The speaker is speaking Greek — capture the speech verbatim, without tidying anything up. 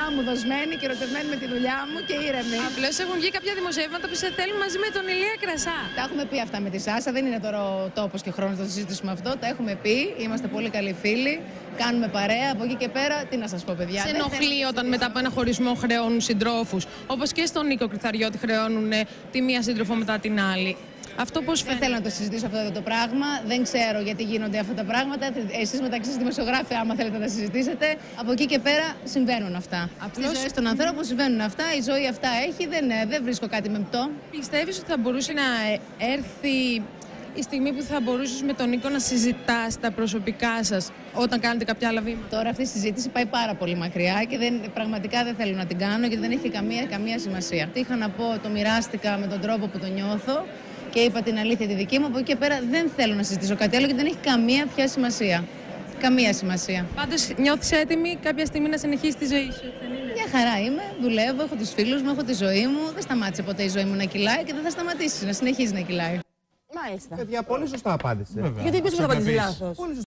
μου, δοσμένη και ερωτευμένη με τη δουλειά μου και ήρεμη. Απλώς έχουν βγει κάποια δημοσιεύματα που σε θέλουν μαζί με τον Ηλία Κρασά. Τα έχουμε πει αυτά με τη Σάσα, δεν είναι τώρα ο τόπος και χρόνος να το συζητήσουμε αυτό. Τα έχουμε πει, είμαστε πολύ καλοί φίλοι, κάνουμε παρέα. Από εκεί και πέρα, τι να σας πω, παιδιά. Σε ενοχλεί όταν μετά από ένα χωρισμό χρεώνουν συντρόφους, όπως και στον Νίκο Κρυθαριώτη χρεώνουν τη μία σύντροφο μετά την άλλη? Αυτό πώς δεν θέλω να το συζητήσω αυτό το πράγμα. Δεν ξέρω γιατί γίνονται αυτά τα πράγματα. Εσείς μεταξύ σας δημοσιογράφοι, άμα θέλετε να τα συζητήσετε. Από εκεί και πέρα συμβαίνουν αυτά. Απλώς στις ζωές των ανθρώπων συμβαίνουν αυτά. Η ζωή αυτά έχει. Δεν, δεν βρίσκω κάτι μεμπτό. Πιστεύεις ότι θα μπορούσε να έρθει η στιγμή που θα μπορούσες με τον Νίκο να συζητάς τα προσωπικά σας όταν κάνετε κάποια άλλα βήματα? Τώρα αυτή η συζήτηση πάει πάρα πολύ μακριά και δεν, πραγματικά δεν θέλω να την κάνω γιατί δεν έχει καμία, καμία σημασία. Τι είχα να πω, το μοιράστηκα με τον τρόπο που το νιώθω. Και είπα την αλήθεια τη δική μου. Από εκεί και πέρα δεν θέλω να συζητήσω κάτι άλλο γιατί δεν έχει καμία πια σημασία. Καμία σημασία. Πάντως νιώθεις έτοιμη κάποια στιγμή να συνεχίσεις τη ζωή σου? Μια χαρά είμαι, δουλεύω, έχω τους φίλους μου, έχω τη ζωή μου. Δεν σταμάτησε ποτέ η ζωή μου να κυλάει και δεν θα σταματήσει να συνεχίζει να κυλάει. Μάλιστα. Παιδιά, πολύ σωστά απάντησε. Γιατί ποιος θα απαντήσει λάθος?